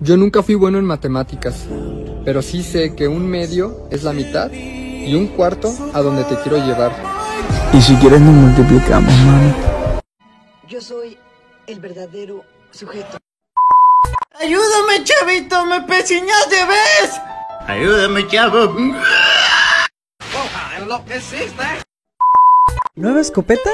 Yo nunca fui bueno en matemáticas, pero sí sé que un medio es la mitad y un cuarto a donde te quiero llevar. Y si quieres nos multiplicamos, mami. Yo soy el verdadero sujeto. ¡Ayúdame, chavito! ¡Me pesiñaste, ves! ¡Ayúdame, chavo! ¿Nueva escopeta?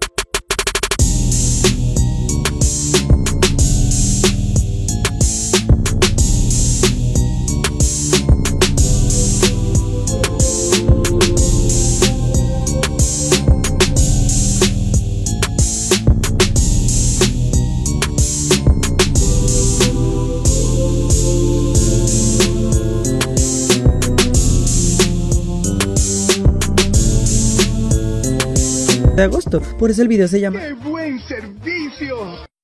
De agosto, por eso el video se llama ¡Qué buen servicio!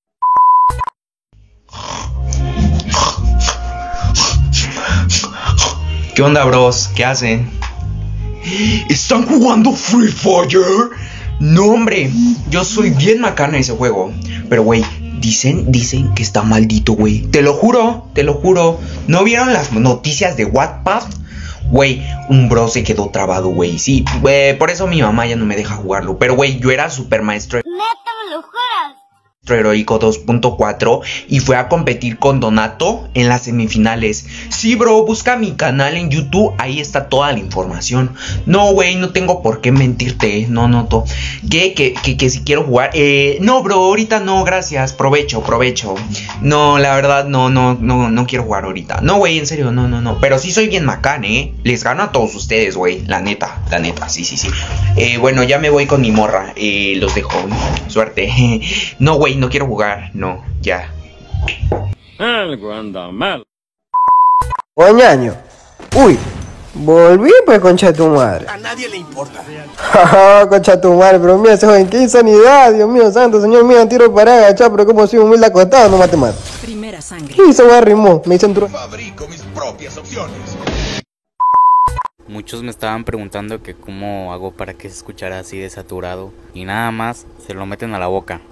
¿Qué onda, bros? ¿Qué hacen? ¿Están jugando Free Fire? No, hombre, yo soy bien macana en ese juego. Pero, güey, dicen que está maldito, güey. Te lo juro. ¿No vieron las noticias de Wattpad? Güey, un bro se quedó trabado, güey. Sí, por eso mi mamá ya no me deja jugarlo. Pero, güey, yo era super maestro. ¡Neta, me lo juras! Heroico 2.4 y fue a competir con Donato en las semifinales. Sí, bro, busca mi canal en YouTube, ahí está toda la información. No, güey, no tengo por qué mentirte. No. Que si quiero jugar. No, bro, ahorita no, gracias. Provecho. No, la verdad, no quiero jugar ahorita. No, güey, en serio, no. Pero sí soy bien macán, les gano a todos ustedes, güey. La neta, sí. Bueno, ya me voy con mi morra. Los dejo, suerte. No, güey, no quiero jugar, no, ya. Algo anda mal. Oñaño. Uy, volví pues, concha de tu madre. A nadie le importa. Jaja, concha de tu madre, pero mira ese joven, qué insanidad, Dios mío santo, señor mío, tiro para agachar, pero como soy humilde acostado, no mate más. Primera sangre. Y se arrimó, me dicen Fabrico mis propias opciones. Muchos me estaban preguntando que cómo hago para que se escuchara así de saturado. Y nada más, se lo meten a la boca.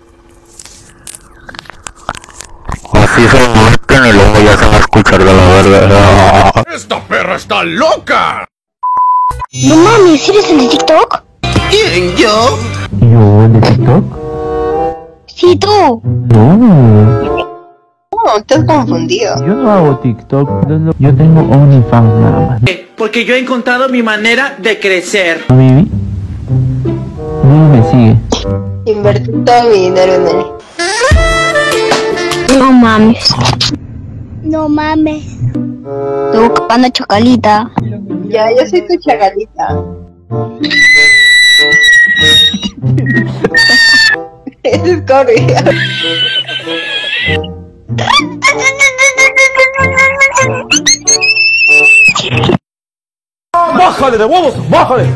Así se lo meten y luego ya se va a escuchar de la verga. ¡Esta perra está loca! No mames, ¿eres el de TikTok? ¿Quién, yo? ¿Yo el de TikTok? Sí, tú. No, estás confundido. Yo no hago TikTok, yo tengo OnlyFans nada más. Porque yo he encontrado mi manera de crecer. Vivi me sigue. Invertí todo mi dinero en él. No mames. No mames. Estoy buscando chocalita. Ya, yo soy tu chagalita. Es Corea. ¡Bájale de huevos! ¡Bájale!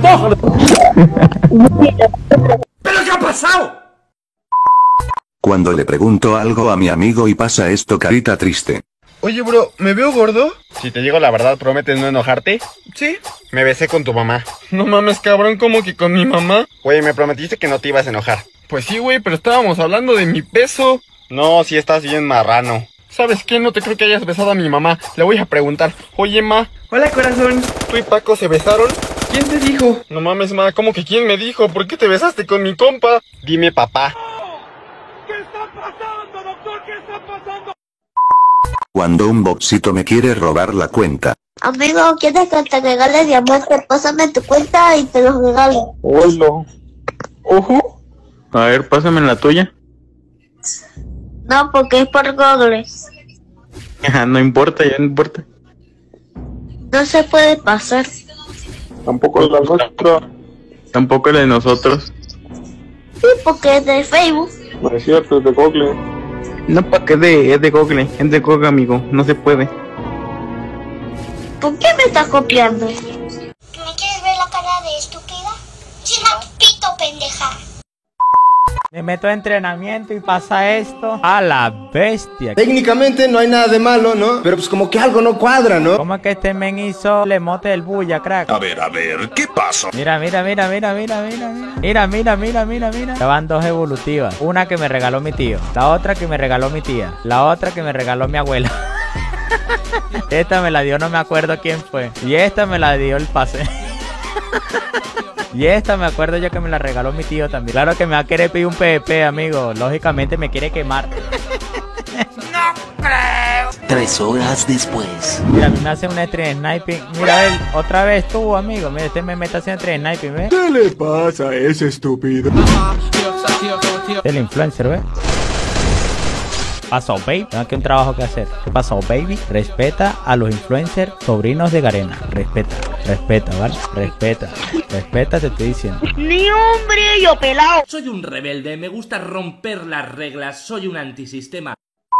¿Pero qué ha pasado? Cuando le pregunto algo a mi amigo y pasa esto, carita triste. Oye, bro, ¿me veo gordo? Si te digo la verdad, ¿prometes no enojarte? Sí. Me besé con tu mamá. No mames, cabrón, ¿cómo que con mi mamá? Güey, me prometiste que no te ibas a enojar. Pues sí, güey, pero estábamos hablando de mi peso. No, sí estás bien marrano. ¿Sabes qué? No te creo que hayas besado a mi mamá. Le voy a preguntar. Oye, ma. Hola, corazón. ¿Tú y Paco se besaron? ¿Quién te dijo? No mames, ma, ¿cómo que quién me dijo? ¿Por qué te besaste con mi compa? Dime, papá. ¿Qué está pasando, doctor? ¿Qué está pasando? Cuando un boxito me quiere robar la cuenta. Amigo, ¿quieres que te regale diamantes? Pásame tu cuenta y te los regalo. Hola. Ojo. A ver, pásame la tuya. No, porque es por Google. No importa, ya no importa. No se puede pasar. Tampoco la nuestra. Tampoco la de nosotros. Sí, porque es de Facebook. No es cierto, es de Google. No, ¿para qué es de Google? Es de Google, amigo. No se puede. ¿Por qué me estás copiando? ¿Me quieres ver la cara de estúpida? ¡Sí, la pito, pendeja! Me meto a entrenamiento y pasa esto. A la bestia. Técnicamente no hay nada de malo, ¿no? Pero pues como que algo no cuadra, ¿no? ¿Cómo es que este men hizo le mote el bulla, crack? A ver, ¿qué pasa? Mira. Ya van dos evolutivas. Una que me regaló mi tío. La otra que me regaló mi tía. La otra que me regaló mi abuela. Esta me la dio, no me acuerdo quién fue. Y esta me la dio el pase. Y esta me acuerdo yo que me la regaló mi tío también. Claro que me va a querer pedir un PvP, amigo. Lógicamente me quiere quemar. No creo. 3 horas después. Mira, a mí me hace una stream sniping. Mira, él, otra vez tú, amigo. Mira, este me mete haciendo stream sniping, ¿ves? ¿Qué le pasa a ese estúpido? El influencer, ¿ves? Pasó, baby. Tengo aquí un trabajo que hacer. ¿Qué pasó, baby? Respeta a los influencers sobrinos de Garena. Respeta, respeta, ¿vale? Respeta, respeta, te estoy diciendo. Ni hombre, yo pelao. Soy un rebelde, me gusta romper las reglas, soy un antisistema.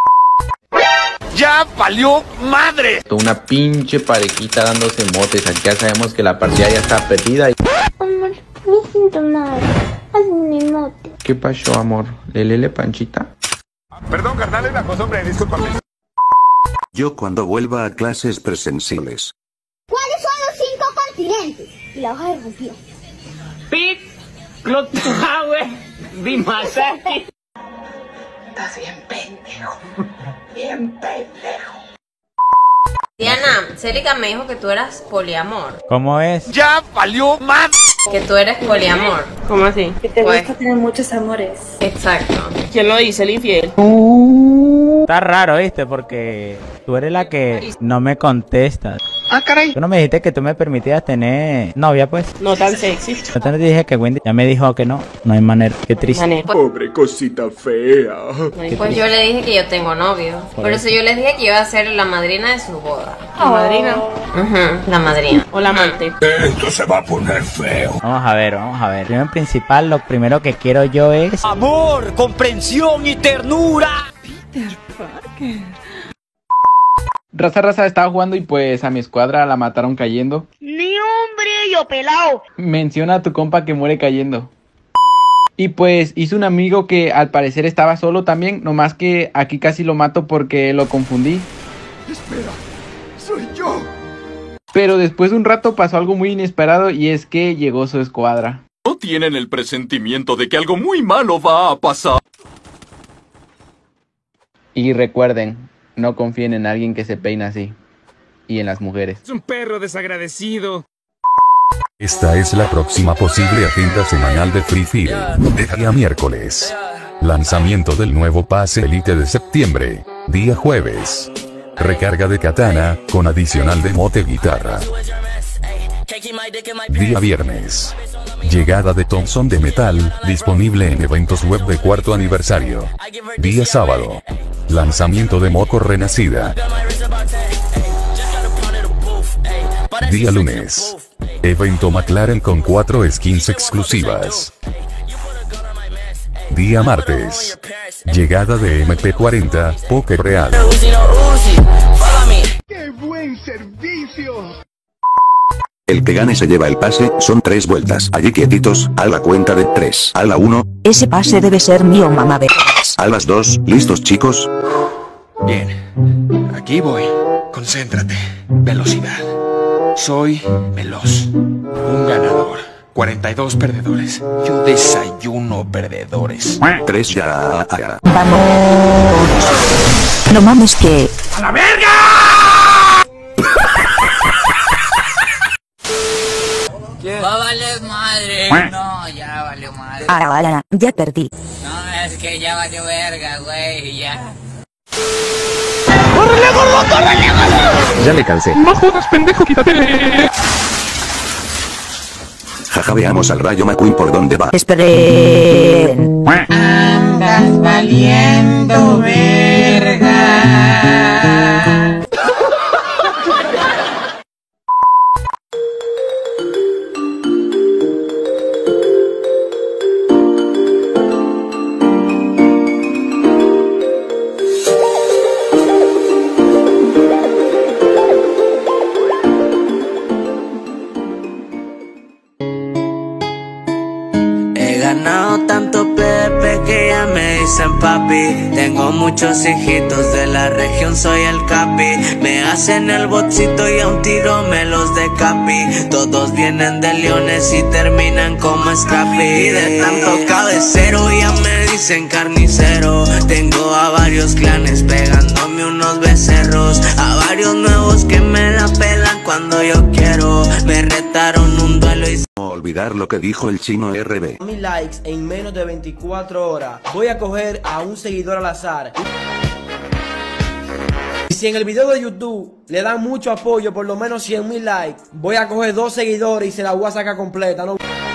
¡Ya valió madre! Una pinche parejita dándose motes. Aquí ya sabemos que la partida ya está perdida. Amor, me siento mal. Hazme mi mote. ¿Qué pasó, amor? ¿Lelele panchita? Perdón, carnal, es la costumbre, discúlpame. Yo cuando vuelva a clases presenciales. ¿Cuáles son los 5 continentes? Y la hoja de rompió. Pit, Clotujawe, Dimasaki. Estás bien pendejo. Bien pendejo. Diana, Celica me dijo que tú eras poliamor. ¿Cómo es? ¡Ya valió madre! Que tú eres poliamor. ¿Cómo así? Que te gusta tener muchos amores. Exacto. ¿Quién lo dice? El infiel. Está raro, ¿viste? Porque tú eres la que no me contestas. Ah, caray. Tú no me dijiste que tú me permitías tener novia, pues. No tan sexy. Yo te dije que Wendy ya me dijo que no. No hay manera. Qué triste. Pobre cosita fea. Pues yo le dije que yo tengo novio. Por eso yo les dije que iba a ser la madrina de su boda. ¿La madrina? La madrina. O la amante. Esto se va a poner feo. Vamos a ver, vamos a ver. Primero principal, lo primero que quiero yo es... Amor, comprensión y ternura. Peter Parker. Raza estaba jugando y pues a mi escuadra la mataron cayendo. Ni hombre, yo pelao. Menciona a tu compa que muere cayendo. Y pues hice un amigo que al parecer estaba solo también, nomás que aquí casi lo mato porque lo confundí. Espera, soy yo. Pero después de un rato pasó algo muy inesperado y es que llegó su escuadra. ¿No tienen el presentimiento de que algo muy malo va a pasar? Y recuerden, no confíen en alguien que se peina así. Y en las mujeres. Es un perro desagradecido. Esta es la próxima posible agenda semanal de Free Fire. De día miércoles. Lanzamiento del nuevo pase Elite de septiembre. Día jueves. Recarga de katana, con adicional de mote guitarra. Día viernes. Llegada de Thompson de metal, disponible en eventos web de 4º aniversario. Día sábado. Lanzamiento de Moco Renacida. Día lunes. Evento McLaren con 4 skins exclusivas. Día martes. Llegada de MP40, Poker Real. ¡Qué buen servicio! El que gane se lleva el pase, son 3 vueltas. Allí quietitos, a la cuenta de 3. A la 1. Ese pase debe ser mío, mamá de... A las 2, ¿listos chicos? Bien, aquí voy. Concéntrate. Velocidad. Soy veloz. Un ganador. 42 perdedores. Yo desayuno perdedores. 3 ya. Vamos. No mames que... ¡A la verga! Va a valer madre. No, ya valió madre. Ah, ya perdí. No, es que ya valió verga, güey, ya. ¡Córrele, gordo, córrele, gordo! Ya me cansé. ¡No jodas, pendejo, quítate! Jaja, veamos al Rayo McQueen por dónde va. Esperen. Andas valiendo verga. Ganado tanto Pepe que ya me dicen papi. Tengo muchos hijitos de la región, soy el capi. Me hacen el botcito y a un tiro me los decapi. Todos vienen de Leones y terminan como Scrappy. Y de tanto cabecero ya me dicen carnicero. Tengo a varios clanes pegándome unos becerros. A cuando yo quiero. Me retaron un duelo y No olvidar lo que dijo el chino RB. 1000 likes en menos de 24 horas. Voy a coger a un seguidor al azar. Y si en el video de YouTube le dan mucho apoyo, por lo menos 100.000 likes, voy a coger 2 seguidores y se la voy a sacar completa, ¿no?